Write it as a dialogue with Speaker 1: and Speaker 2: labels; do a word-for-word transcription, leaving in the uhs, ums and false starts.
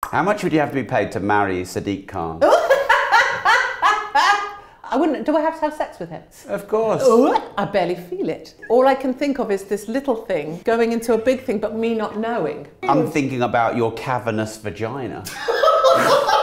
Speaker 1: How much would you have to be paid to marry Sadiq Khan?
Speaker 2: I wouldn't. Do I have to have sex with him?
Speaker 1: Of course.
Speaker 2: I barely feel it. All I can think of is this little thing going into a big thing, but me not knowing.
Speaker 1: I'm thinking about your cavernous vagina.